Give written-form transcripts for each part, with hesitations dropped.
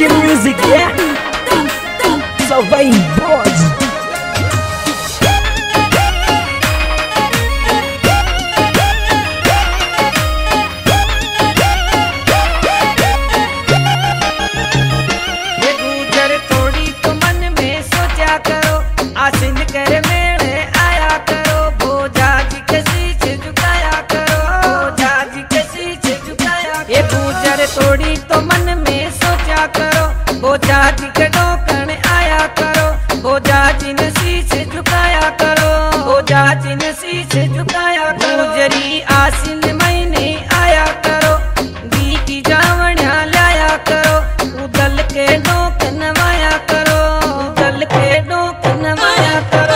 Good music, yeah. So vai boys. ये गुजर थोड़ी तो मन में सोचा करो, आसिन कर मेले आया करो, भोजा जी के शीश झुकाया करो, भोजा जी के शीश झुकाया। ये गुजर थोड़ी तो मन में सोचा करो, भोजा जी के डोकन आया करो, भोजा जी ने शीश झुकाया करो, भोजा जी ने शीश झुकाया करो। गुजरी आसिन महीने आया करो, दी की जावड़िया लाया करो, उदल के डोक नवाया करो, उदल के डोक नवाया करो।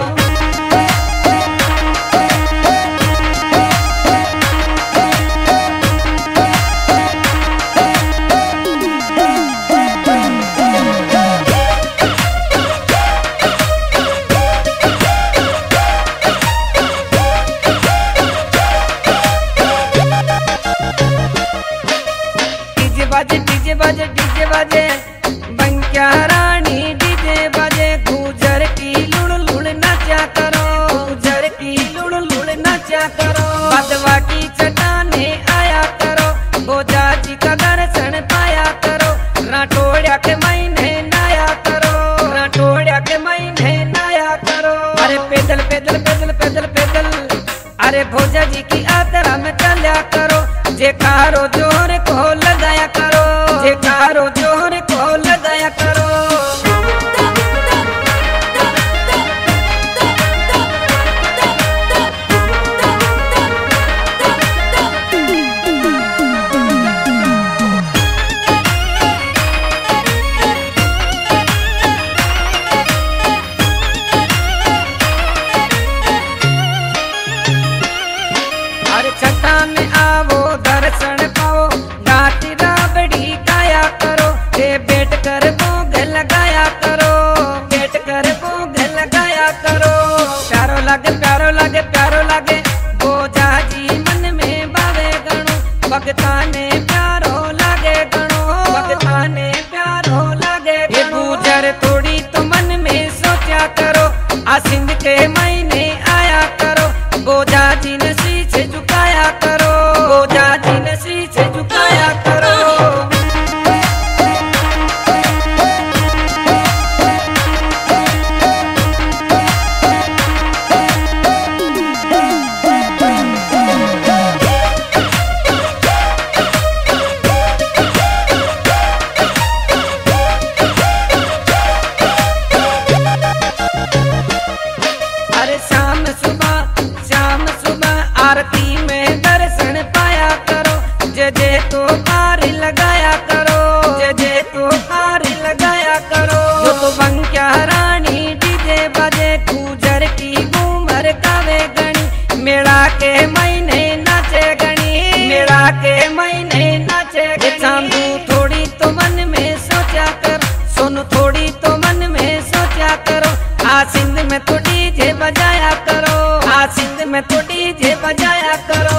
डीजे बाजे डीजे बाजे बंक्या रानी डीजे बाजे, गुजर की लुड़ लुड़ नाचा करो, गुजर की लुड़ लुड़ नाचा करो। बदवा की चटाने आया करो, भोजा जी का दर्शन पाया करो, राठौड़िया के महीने नाया करो, राठौड़िया के महीने नाया करो। अरे पैदल पैदल पैदल पैदल पैदल, अरे भोजा जी की यात्रा में चला करो, जेकारो जोर को लगाया करो, जेकारो जोर को लगाया करो। अरे चट्टान आवो दर्शन पाओ, गाती राबड़ी गाया करो, ये बैठ कर भोग लगाया करो, बैठ कर भोग लगाया करो। प्यारो लागे प्यारो लागे प्यारो लागे, भोजा जी मन में बावे गणो, भगता ने प्यारो लागे गणो, भगता ने प्यारो लागे। ये गुजर थोड़ी तो मन में सोचा करो, आसिन के महीने आया करो, भोजा जी ने शीश झुकाया करो, भोजा जी ने शीश झुकाया करो। अरे शाम सुबह आरती में दर्शन पाया करो, जय जय तो कार लगाया करो, जय जय तो कार लगाया करो। जो तो बंक्या रानी डीजे बजे, गुजर की घूमर गावे गणी, मेला के महीने नाचे गणी, मेला के महीने नाचे गणी। चांदू थोड़ी तो मन में सोचा कर, सोनू थोड़ी तो मन में सोचा करो, आसिंद में तो डीजे बजाया करो, आसिंद में तो डीजे बजाया करो।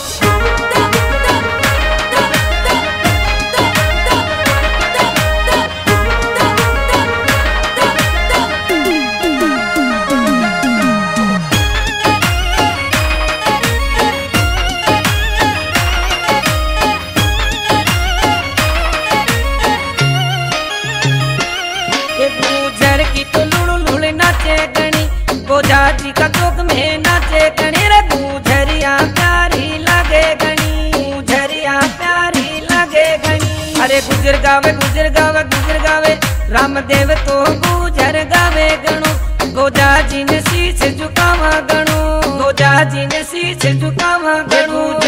ये गुजर की तो लुड़ लुड़ नाचे गणी, भोजा जी का जोग में नाचे गणी। रे गुजरिया प्यारी लगे गणी, गुजरिया प्यारी लगे गणी। अरे गुजर गावे गुजर गावे गुजर गावे, रामदेव तो गुजर गावे गणो, भोजा जी ने शीश झुकावा गणो, भोजा जी ने शीश झुकावा गणो।